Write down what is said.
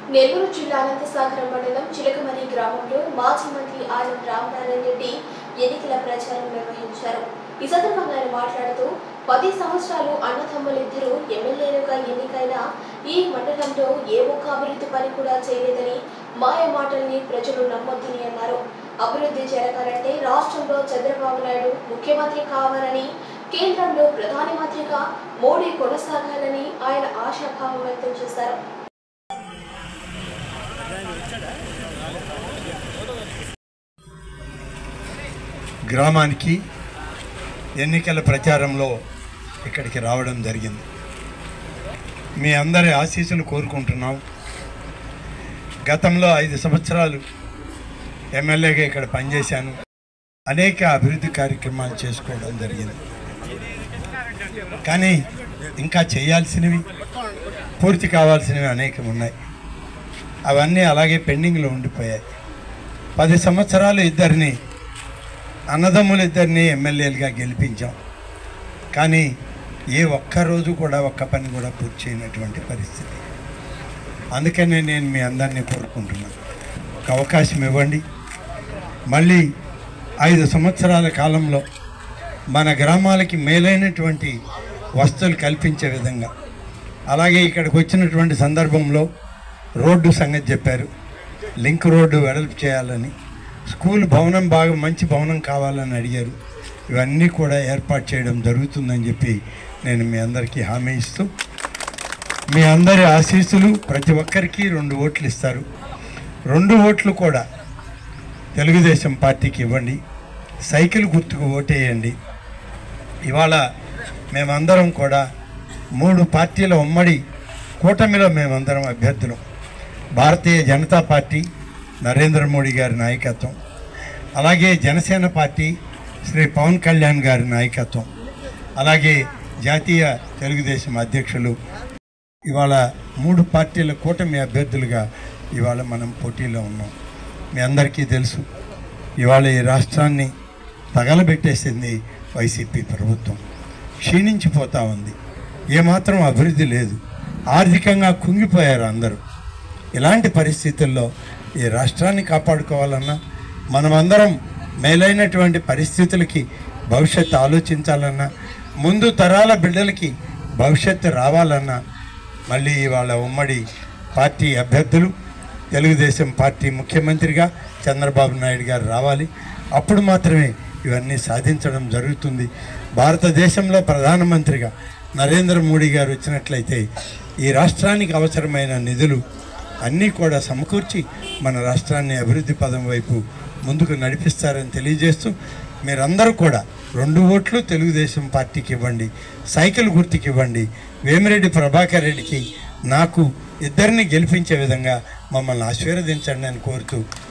నెల్లూరు జిల్లా అనంతసాగరం మండలం చిలకమరి గ్రామంలో మాజీ మంత్రి ఆనం రామనారాయణ రెడ్డి ఎన్నికల ప్రచారం నిర్వహించారు. ఈ సందర్భంగా ఆయన మాట్లాడుతూ 10 సంవత్సరాలు అన్నదమ్ములిద్దరూ ఎమ్మెల్యేలుగా ఎన్నికైన ఈ మండలంలో ఏ ఒక్క అభివృద్ధి పని కూడా చేయలేదని మాయ మాటల్ని ప్రజలు నమ్మొద్దని అన్నారు. అభివృద్ధి జరగాలంటే రాష్ట్రంలో చంద్రబాబు నాయుడు ముఖ్యమంత్రి కావాలని, కేంద్రంలో ప్రధాని మంత్రిగా మోడీ కొనసాగాలని ఆయన ఆశాభావం వ్యక్తం చేశారు. గ్రామానికి ఎన్నికల ప్రచారంలో ఇక్కడికి రావడం జరిగింది. మీ అందరి ఆశీస్సులు కోరుకుంటున్నాం. గతంలో 5 సంవత్సరాలు ఎమ్మెల్యేగా ఇక్కడ పనిచేశాను. అనేక అభివృద్ధి కార్యక్రమాలు చేసుకోవడం జరిగింది. కానీ ఇంకా చేయాల్సినవి, పూర్తి కావాల్సినవి అనేకం ఉన్నాయి. అవన్నీ అలాగే పెండింగ్లో ఉండిపోయాయి. 10 సంవత్సరాలు అన్నదమ్ములిద్దరిని ఎమ్మెల్యేలుగా గెలిపించాం. కానీ ఏ ఒక్కరోజు కూడా ఒక్క పని కూడా పూర్తి చేయనటువంటి పరిస్థితి. అందుకనే నేను మీ అందరినీ కోరుకుంటున్నాను, ఒక అవకాశం ఇవ్వండి. మళ్ళీ 5 సంవత్సరాల కాలంలో మన గ్రామాలకి మేలైనటువంటి వసతులు కల్పించే విధంగా, అలాగే ఇక్కడికి వచ్చినటువంటి సందర్భంలో రోడ్డు సంగతి చెప్పారు. లింక్ రోడ్డు వెడల్పు చేయాలని, స్కూల్ భవనం బాగా మంచి భవనం కావాలని అడిగారు. ఇవన్నీ కూడా ఏర్పాటు చేయడం జరుగుతుందని చెప్పి నేను మీ అందరికీ హామీ ఇస్తూ, మీ అందరి ఆశీస్సులు ప్రతి ఒక్కరికి 2 ఓట్లు ఇస్తారు. 2 ఓట్లు కూడా తెలుగుదేశం పార్టీకి ఇవ్వండి. సైకిల్ గుర్తుకు ఓటేయండి. ఇవాళ మేమందరం కూడా 3 పార్టీల ఉమ్మడి కూటమిలో మేమందరం అభ్యర్థులం. భారతీయ జనతా పార్టీ నరేంద్ర మోడీ గారి నాయకత్వం, అలాగే జనసేన పార్టీ శ్రీ పవన్ కళ్యాణ్ గారి నాయకత్వం, అలాగే జాతీయ తెలుగుదేశం అధ్యక్షులు. ఇవాళ 3 పార్టీల కూటమి అభ్యర్థులుగా ఇవాళ మనం పోటీలో ఉన్నాం. మీ అందరికీ తెలుసు, ఇవాళ ఈ రాష్ట్రాన్ని తగలబెట్టేసింది వైసీపీ ప్రభుత్వం. క్షీణించిపోతూ ఉంది. ఏమాత్రం అభివృద్ధి లేదు. ఆర్థికంగా కుంగిపోయారు అందరూ. ఇలాంటి పరిస్థితుల్లో ఈ రాష్ట్రాన్ని కాపాడుకోవాలన్నా, మనమందరం మేలైనటువంటి పరిస్థితులకి భవిష్యత్తు ఆలోచించాలన్నా, ముందు తరాల బిడ్డలకి భవిష్యత్తు రావాలన్నా, మళ్ళీ ఇవాళ ఉమ్మడి పార్టీ అభ్యర్థులు తెలుగుదేశం పార్టీ ముఖ్యమంత్రిగా చంద్రబాబు నాయుడు గారు రావాలి. అప్పుడు మాత్రమే ఇవన్నీ సాధించడం జరుగుతుంది. భారతదేశంలో ప్రధానమంత్రిగా నరేంద్ర మోడీ గారు వచ్చినట్లయితే ఈ రాష్ట్రానికి అవసరమైన నిధులు అన్నీ కూడా సమకూర్చి మన రాష్ట్రాన్ని అభివృద్ధి పదం వైపు ముందుకు నడిపిస్తారని తెలియజేస్తూ, మీరందరూ కూడా 2 ఓట్లు తెలుగుదేశం పార్టీకి ఇవ్వండి. సైకిల్ గుర్తుకి ఇవ్వండి. వేమిరెడ్డి ప్రభాకర్ రెడ్డికి, నాకు ఇద్దరిని గెలిపించే విధంగా మమ్మల్ని ఆశీర్వదించండి అని కోరుతూ